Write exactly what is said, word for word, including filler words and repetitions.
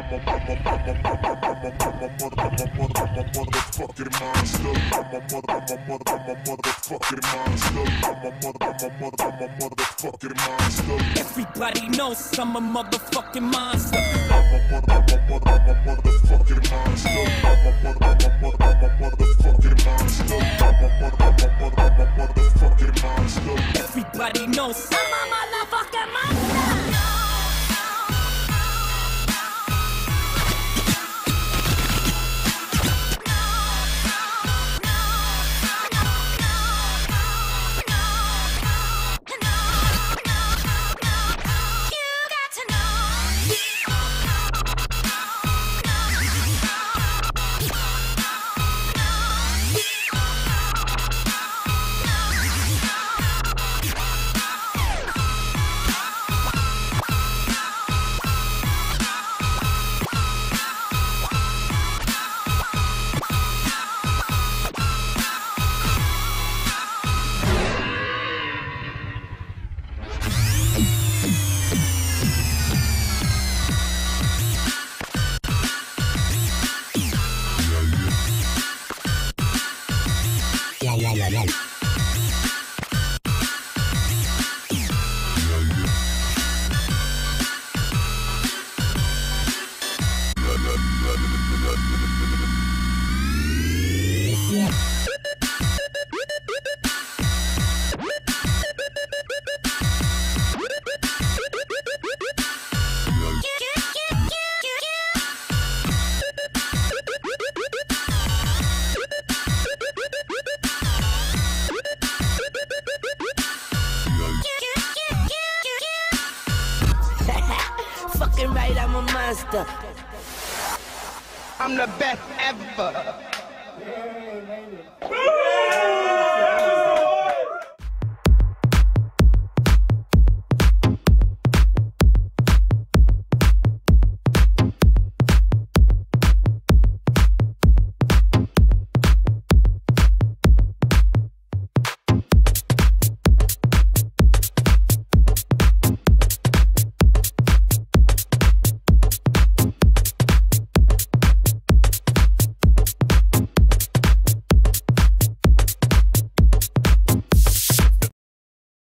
motherfucking monster. I'm a mother, I'm a mother, I'm a motherfucking monster. I'm a mother, I'm a mother, I'm a motherfucking monster. Everybody knows I'm a motherfucking monster. I'm a mother, I'm a mother, I'm a motherfucking monster. I'm a mother, I'm a mother, I'm a motherfucking monster. I'm a mother, I'm a mother, I'm a motherfucking monster. Everybody knows I'm a motherfucking monster. Yeah, yeah, yeah. Fucking right, I'm a monster. I'm the best ever.